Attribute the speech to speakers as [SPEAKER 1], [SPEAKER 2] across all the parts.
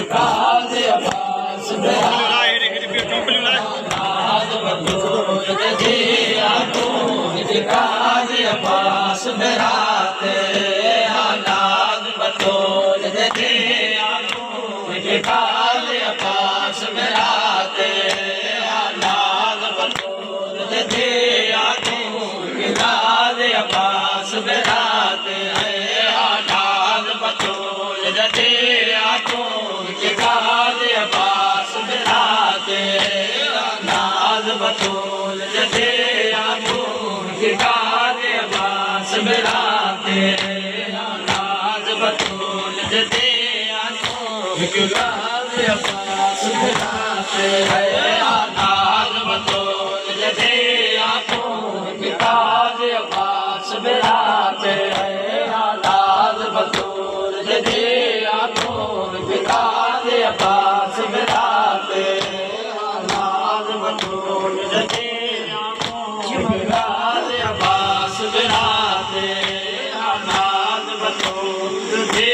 [SPEAKER 1] काज़ अब्बास बराते नाज़ बतौल दे काज़ अब्बास बराते नाज़ बतौल दे काज़ अब्बास बराते नाज़ बतौल दे काज़ अब्बास बराते नाज़ बतौल दे काज़ अब्बास बराते नाज़ बतौल दे काज़ अब्बास बराते नाज़ बतौल दे काज़ अब्बास बराते नाज़ बतौल दे काज़ अब्बास बराते नाज़ बतौल दे काज़ अब्बास बराते नाज़ बतौल दे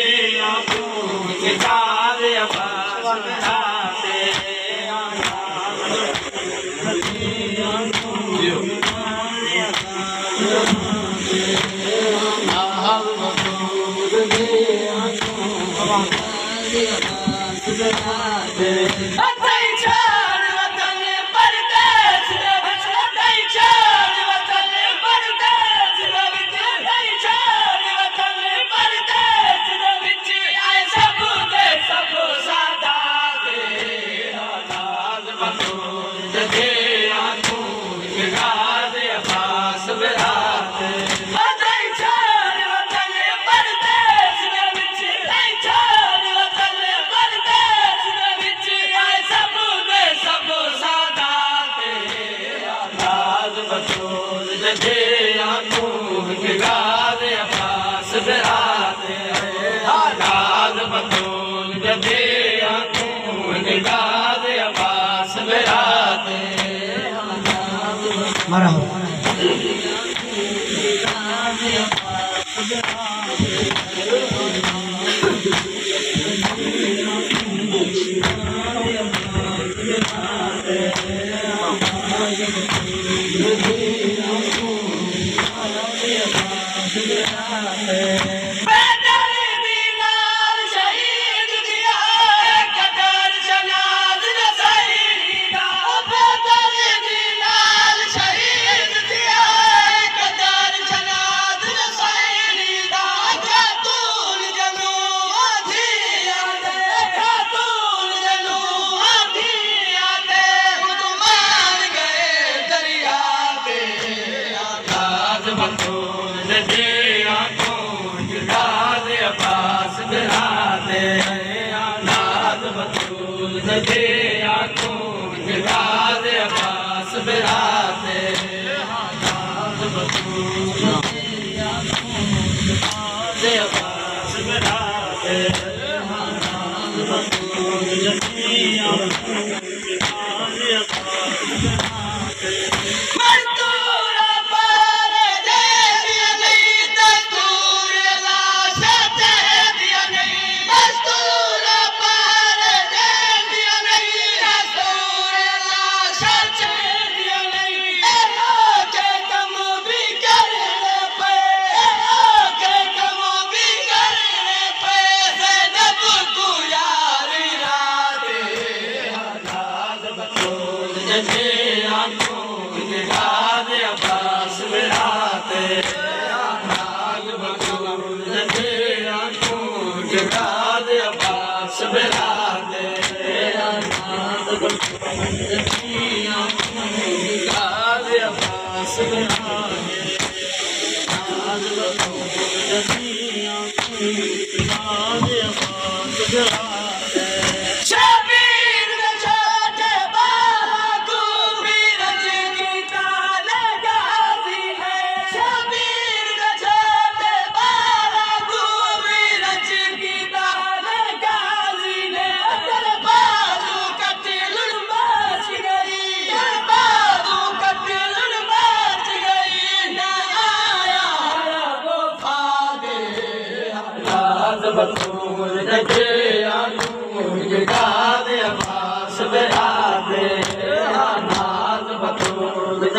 [SPEAKER 1] काज़ अब्बास बराते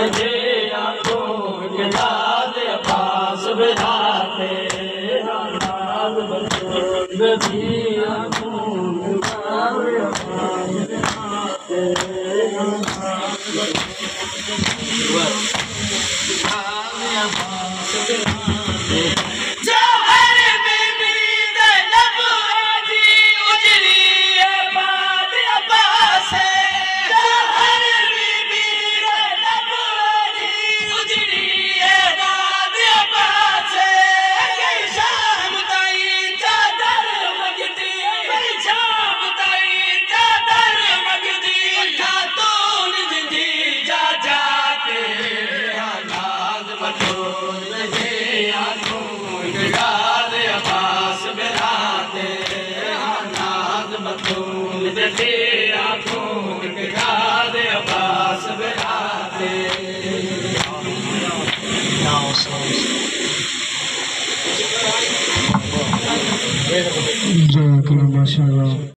[SPEAKER 1] तुझे आंखों के दाद अब्बास बिराते नाज बतूल तुझे आंखों के दाद अब्बास बिराते
[SPEAKER 2] माशाअल्लाह।